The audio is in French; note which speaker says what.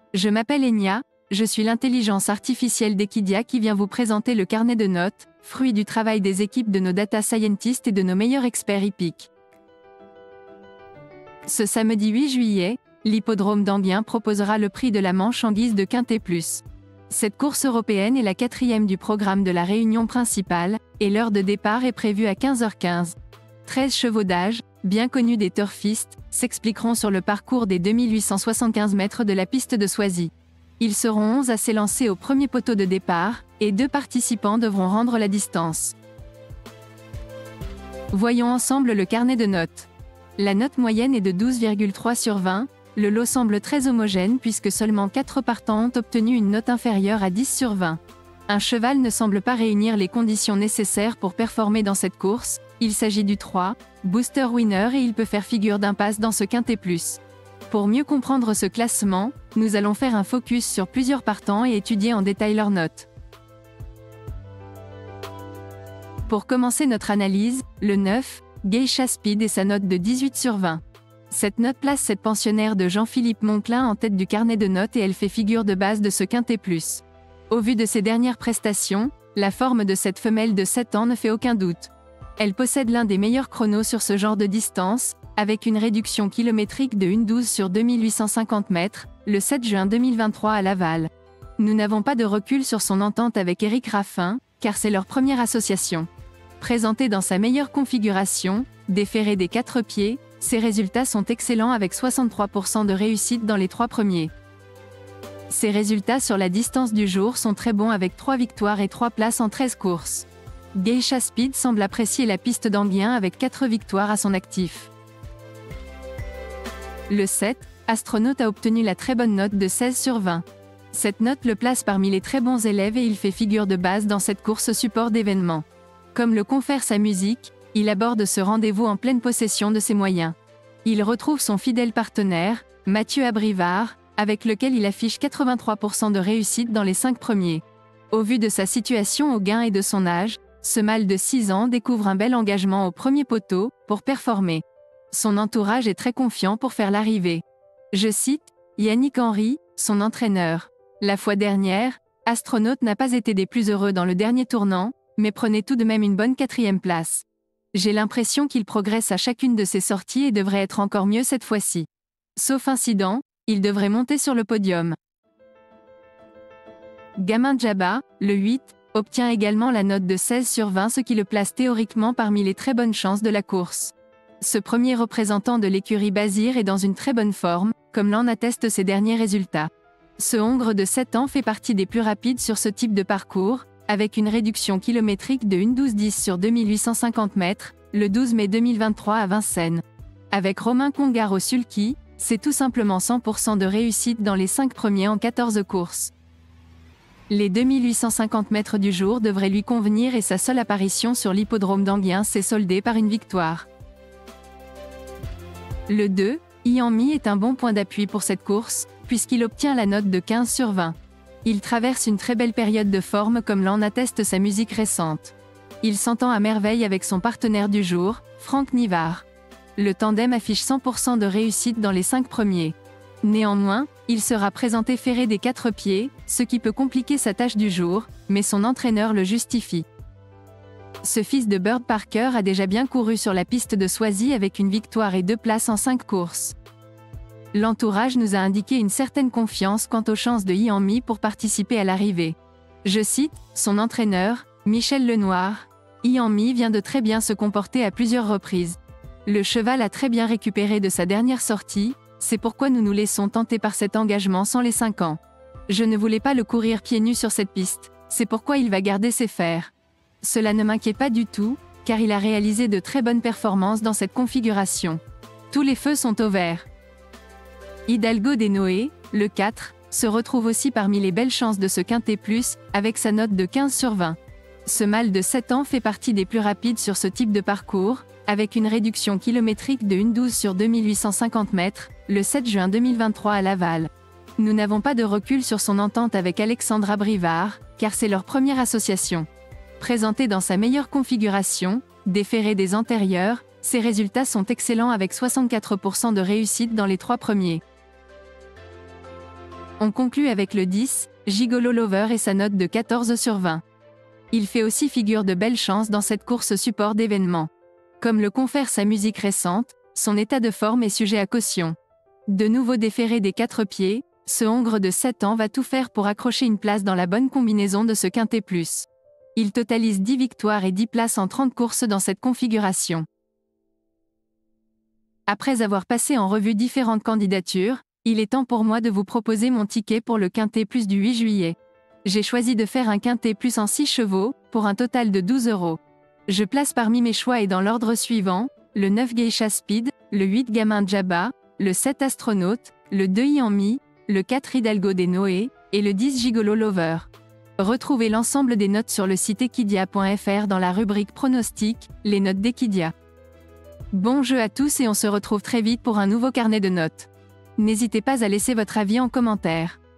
Speaker 1: Je m'appelle Enya, je suis l'intelligence artificielle d'Equidia qui vient vous présenter le carnet de notes, fruit du travail des équipes de nos data scientists et de nos meilleurs experts hippiques. Ce samedi 8 juillet, l'hippodrome d'Enghien proposera le prix de la Manche en guise de Quintet Plus. Cette course européenne est la 4e du programme de la réunion principale, et l'heure de départ est prévue à 15h15. 13 chevaux d'âge, bien connus des turfistes, s'expliqueront sur le parcours des 2875 mètres de la piste de Soisy. Ils seront 11 à s'élancer au premier poteau de départ, et 2 participants devront rendre la distance. Voyons ensemble le carnet de notes. La note moyenne est de 12,3 sur 20, le lot semble très homogène puisque seulement 4 partants ont obtenu une note inférieure à 10 sur 20. Un cheval ne semble pas réunir les conditions nécessaires pour performer dans cette course, il s'agit du 3, Booster Winner et il peut faire figure d'impasse dans ce Quintet Plus. Pour mieux comprendre ce classement, nous allons faire un focus sur plusieurs partants et étudier en détail leurs notes. Pour commencer notre analyse, le 9, Geisha Speed et sa note de 18 sur 20. Cette note place cette pensionnaire de Jean-Philippe Monclin en tête du carnet de notes et elle fait figure de base de ce Quintet Plus. Au vu de ses dernières prestations, la forme de cette femelle de 7 ans ne fait aucun doute. Elle possède l'un des meilleurs chronos sur ce genre de distance, avec une réduction kilométrique de 1,12 sur 2850 mètres, le 7 juin 2023 à Laval. Nous n'avons pas de recul sur son entente avec Éric Raffin, car c'est leur première association. Présentée dans sa meilleure configuration, déférée des 4 pieds, ses résultats sont excellents avec 63% de réussite dans les 3 premiers. Ses résultats sur la distance du jour sont très bons avec 3 victoires et 3 places en 13 courses. Geisha Speed semble apprécier la piste d'Enghien avec 4 victoires à son actif. Le 7, Astronaute a obtenu la très bonne note de 16 sur 20. Cette note le place parmi les très bons élèves et il fait figure de base dans cette course support d'événements. Comme le confère sa musique, il aborde ce rendez-vous en pleine possession de ses moyens. Il retrouve son fidèle partenaire, Mathieu Abrivard, avec lequel il affiche 83% de réussite dans les 5 premiers. Au vu de sa situation au gain et de son âge, ce mâle de 6 ans découvre un bel engagement au premier poteau, pour performer. Son entourage est très confiant pour faire l'arrivée. Je cite Yannick Henry, son entraîneur. La fois dernière, Astronaute n'a pas été des plus heureux dans le dernier tournant, mais prenait tout de même une bonne 4e place. J'ai l'impression qu'il progresse à chacune de ses sorties et devrait être encore mieux cette fois-ci. Sauf incident, il devrait monter sur le podium. Gamin Djaba, le 8, obtient également la note de 16 sur 20 ce qui le place théoriquement parmi les très bonnes chances de la course. Ce premier représentant de l'écurie Bazir est dans une très bonne forme, comme l'en attestent ses derniers résultats. Ce hongre de 7 ans fait partie des plus rapides sur ce type de parcours, avec une réduction kilométrique de 1,12 sur 2850 mètres, le 12 mai 2023 à Vincennes. Avec Romain Congar au sulky, c'est tout simplement 100% de réussite dans les 5 premiers en 14 courses. Les 2850 mètres du jour devraient lui convenir et sa seule apparition sur l'hippodrome d'Enghien s'est soldée par une victoire. Le 2, Ianmi est un bon point d'appui pour cette course, puisqu'il obtient la note de 15 sur 20. Il traverse une très belle période de forme comme l'en atteste sa musique récente. Il s'entend à merveille avec son partenaire du jour, Franck Nivard. Le tandem affiche 100% de réussite dans les 5 premiers. Néanmoins, il sera présenté ferré des 4 pieds, ce qui peut compliquer sa tâche du jour, mais son entraîneur le justifie. Ce fils de Bird Parker a déjà bien couru sur la piste de Soisy avec une victoire et 2 places en 5 courses. L'entourage nous a indiqué une certaine confiance quant aux chances de Ianmi pour participer à l'arrivée. Je cite son entraîneur, Michel Lenoir, Ianmi vient de très bien se comporter à plusieurs reprises. Le cheval a très bien récupéré de sa dernière sortie, c'est pourquoi nous nous laissons tenter par cet engagement sans les 5 ans. Je ne voulais pas le courir pieds nus sur cette piste, c'est pourquoi il va garder ses fers. Cela ne m'inquiète pas du tout, car il a réalisé de très bonnes performances dans cette configuration. Tous les feux sont au vert. Hidalgo des Noé, le 4, se retrouve aussi parmi les belles chances de ce Quintet Plus, avec sa note de 15 sur 20. Ce mâle de 7 ans fait partie des plus rapides sur ce type de parcours, avec une réduction kilométrique de 1,12 sur 2850 mètres, le 7 juin 2023 à Laval. Nous n'avons pas de recul sur son entente avec Alexandra Brivard, car c'est leur première association. Présenté dans sa meilleure configuration, déféré des antérieurs, ses résultats sont excellents avec 64% de réussite dans les 3 premiers. On conclut avec le 10, Gigolo Lover et sa note de 14 sur 20. Il fait aussi figure de belle chance dans cette course support d'événements. Comme le confère sa musique récente, son état de forme est sujet à caution. De nouveau déféré des 4 pieds, ce Hongre de 7 ans va tout faire pour accrocher une place dans la bonne combinaison de ce Quintet Plus. Il totalise 10 victoires et 10 places en 30 courses dans cette configuration. Après avoir passé en revue différentes candidatures, il est temps pour moi de vous proposer mon ticket pour le Quintet Plus du 8 juillet. J'ai choisi de faire un Quintet Plus en 6 chevaux, pour un total de 12 €. Je place parmi mes choix et dans l'ordre suivant, le 9 Geisha Speed, le 8 Gamin Jabba, le 7 Astronaute, le 2 Ianmi, le 4 Hidalgo des Noé, et le 10 Gigolo Lover. Retrouvez l'ensemble des notes sur le site equidia.fr dans la rubrique Pronostics, les notes d'Equidia. Bon jeu à tous et on se retrouve très vite pour un nouveau carnet de notes. N'hésitez pas à laisser votre avis en commentaire.